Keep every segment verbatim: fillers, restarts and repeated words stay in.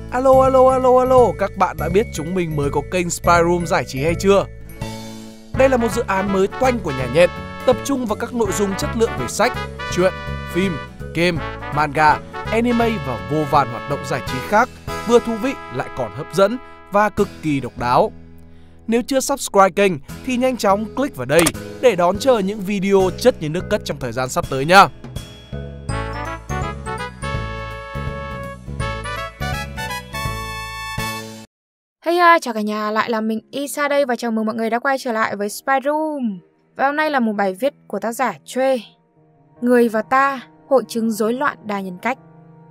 Alo alo alo alo, các bạn đã biết chúng mình mới có kênh Spy Room giải trí hay chưa? Đây là một dự án mới toanh của nhà nhện, tập trung vào các nội dung chất lượng về sách, truyện, phim, game, manga, anime và vô vàn hoạt động giải trí khác, vừa thú vị lại còn hấp dẫn và cực kỳ độc đáo. Nếu chưa subscribe kênh thì nhanh chóng click vào đây để đón chờ những video chất như nước cất trong thời gian sắp tới nha. Hey hi, chào cả nhà, lại là mình Isa đây và chào mừng mọi người đã quay trở lại với Spy Room. Và hôm nay là một bài viết của tác giả Trey. Người và ta, hội chứng rối loạn đa nhân cách.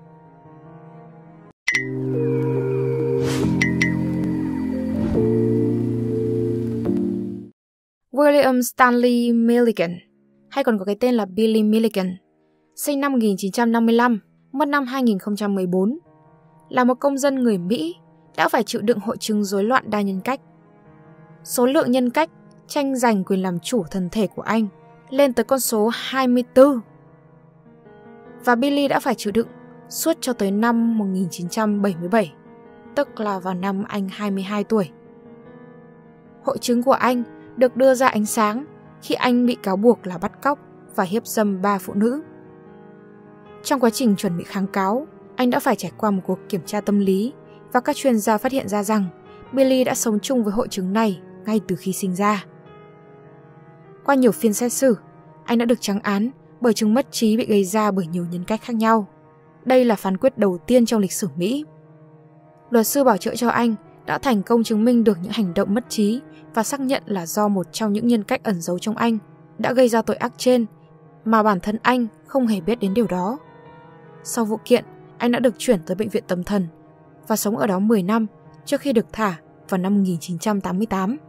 William Stanley Milligan, hay còn có cái tên là Billy Milligan, sinh năm một nghìn chín trăm năm mươi lăm, mất năm hai nghìn không trăm mười bốn, là một công dân người Mỹ đã phải chịu đựng hội chứng rối loạn đa nhân cách. Số lượng nhân cách tranh giành quyền làm chủ thân thể của anh lên tới con số hai mươi tư. Và Billy đã phải chịu đựng suốt cho tới năm một nghìn chín trăm bảy mươi bảy, tức là vào năm anh hai mươi hai tuổi. Hội chứng của anh được đưa ra ánh sáng khi anh bị cáo buộc là bắt cóc và hiếp dâm ba phụ nữ. Trong quá trình chuẩn bị kháng cáo, anh đã phải trải qua một cuộc kiểm tra tâm lý và các chuyên gia phát hiện ra rằng Billy đã sống chung với hội chứng này ngay từ khi sinh ra. Qua nhiều phiên xét xử, anh đã được trắng án bởi chứng mất trí bị gây ra bởi nhiều nhân cách khác nhau. Đây là phán quyết đầu tiên trong lịch sử Mỹ. Luật sư bảo chữa cho anh đã thành công chứng minh được những hành động mất trí và xác nhận là do một trong những nhân cách ẩn giấu trong anh đã gây ra tội ác trên mà bản thân anh không hề biết đến điều đó. Sau vụ kiện, anh đã được chuyển tới bệnh viện tâm thần và sống ở đó mười năm trước khi được thả vào năm một nghìn chín trăm tám mươi tám.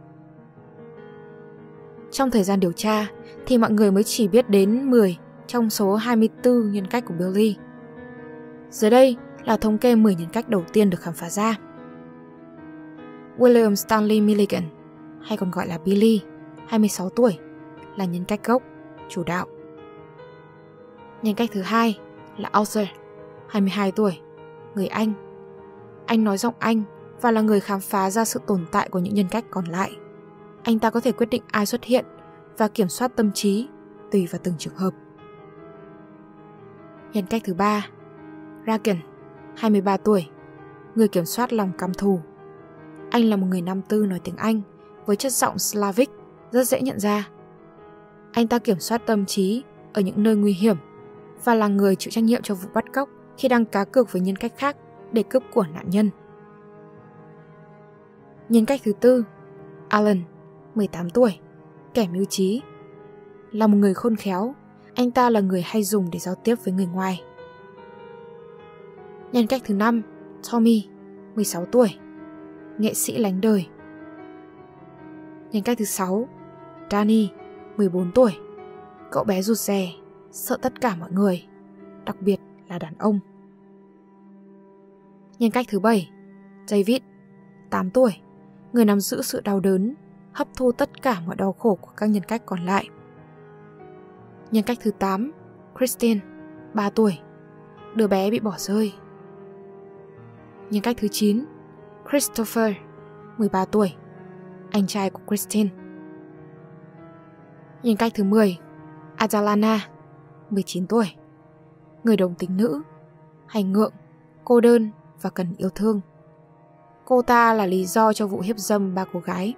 Trong thời gian điều tra thì mọi người mới chỉ biết đến mười trong số hai mươi tư nhân cách của Billy. Dưới đây là thống kê mười nhân cách đầu tiên được khám phá ra. William Stanley Milligan, hay còn gọi là Billy, hai mươi sáu tuổi, là nhân cách gốc, chủ đạo. Nhân cách thứ hai là Arthur, hai mươi hai tuổi, người Anh. Anh nói giọng Anh và là người khám phá ra sự tồn tại của những nhân cách còn lại. Anh ta có thể quyết định ai xuất hiện và kiểm soát tâm trí tùy vào từng trường hợp. Nhân cách thứ ba, Ragan, hai mươi ba tuổi, người kiểm soát lòng căm thù. Anh là một người nam tư nói tiếng Anh với chất giọng Slavic rất dễ nhận ra. Anh ta kiểm soát tâm trí ở những nơi nguy hiểm và là người chịu trách nhiệm cho vụ bắt cóc khi đang cá cược với nhân cách khác để cướp của nạn nhân. Nhân cách thứ tư, Alan, mười tám tuổi, kẻ mưu trí. Là một người khôn khéo, anh ta là người hay dùng để giao tiếp với người ngoài. Nhân cách thứ năm, Tommy, mười sáu tuổi, nghệ sĩ lánh đời. Nhân cách thứ sáu, Danny, mười bốn tuổi, cậu bé rụt rè, sợ tất cả mọi người, đặc biệt là đàn ông. Nhân cách thứ bảy, David, tám tuổi, người nắm giữ sự đau đớn, hấp thu tất cả mọi đau khổ của các nhân cách còn lại. Nhân cách thứ tám, Christine, ba tuổi, đứa bé bị bỏ rơi. Nhân cách thứ chín, Christopher, mười ba tuổi, anh trai của Christine. Nhân cách thứ mười, Adalana, mười chín tuổi, người đồng tính nữ, hay ngượng, cô đơn và cần yêu thương. Cô ta là lý do cho vụ hiếp dâm ba cô gái.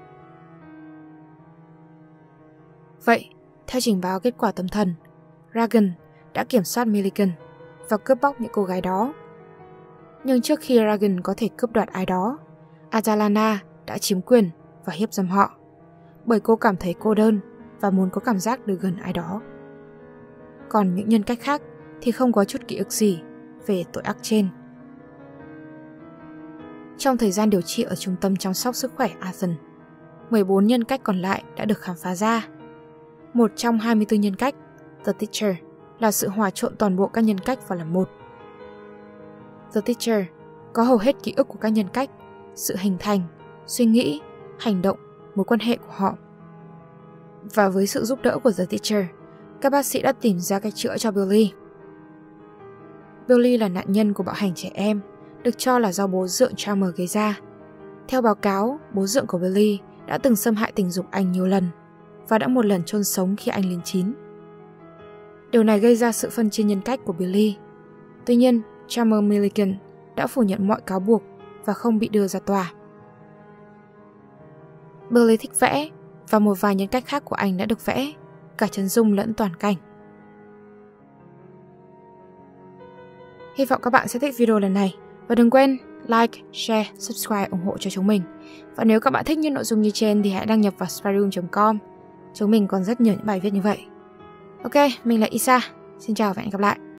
Vậy, theo trình báo kết quả tâm thần, Ragan đã kiểm soát Milligan và cướp bóc những cô gái đó. Nhưng trước khi Ragan có thể cướp đoạt ai đó, Adalana đã chiếm quyền và hiếp dâm họ, bởi cô cảm thấy cô đơn và muốn có cảm giác được gần ai đó. Còn những nhân cách khác thì không có chút ký ức gì về tội ác trên. Trong thời gian điều trị ở trung tâm chăm sóc sức khỏe Athens, mười bốn nhân cách còn lại đã được khám phá ra. Một trong hai mươi tư nhân cách, The Teacher, là sự hòa trộn toàn bộ các nhân cách vào làm một. The Teacher có hầu hết ký ức của các nhân cách, sự hình thành, suy nghĩ, hành động, mối quan hệ của họ. Và với sự giúp đỡ của The Teacher, các bác sĩ đã tìm ra cách chữa cho Billy. Billy là nạn nhân của bạo hành trẻ em được cho là do bố dượng Chalmer gây ra. Theo báo cáo, bố dượng của Billy đã từng xâm hại tình dục anh nhiều lần và đã một lần chôn sống khi anh lên chín. Điều này gây ra sự phân chia nhân cách của Billy. Tuy nhiên, Chalmer Milligan đã phủ nhận mọi cáo buộc và không bị đưa ra tòa. Billy thích vẽ và một vài nhân cách khác của anh đã được vẽ, cả chân dung lẫn toàn cảnh. Hy vọng các bạn sẽ thích video lần này và đừng quên like, share, subscribe ủng hộ cho chúng mình. Và nếu các bạn thích những nội dung như trên thì hãy đăng nhập vào spyroom chấm com. Chúng mình còn rất nhiều những bài viết như vậy. Ok, mình là Isa. Xin chào và hẹn gặp lại.